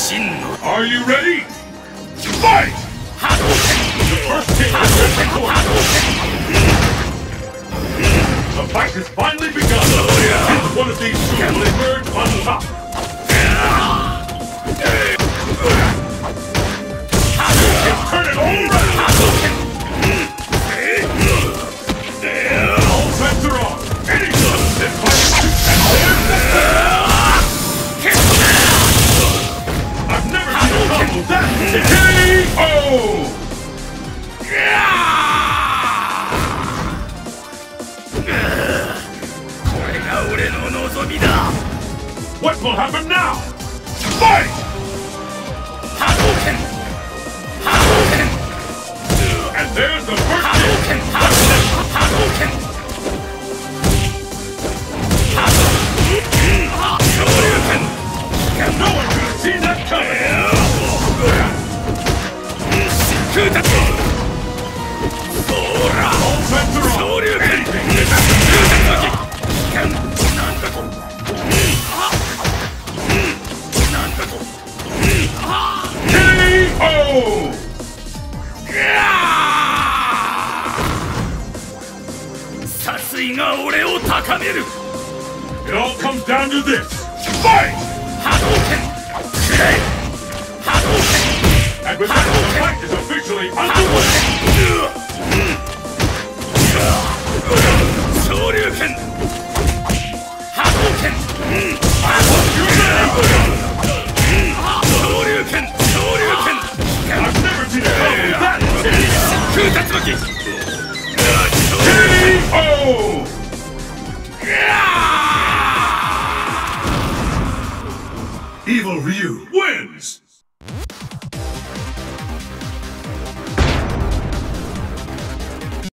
Are you ready? Fight! The first king has been recorded. The fight has finally begun. And one of these two will emerge on top. Turn it all around. All bets are on. Any son that fights to I've never seen a combo that KO! What will happen now? Fight! And there's the first hit! No one could have seen that coming! All bets are on! Anything can KO! It all comes down to this. Fight! And with that, the fight is officially underway. I've never seen a combo that KO! Evil Ryu wins!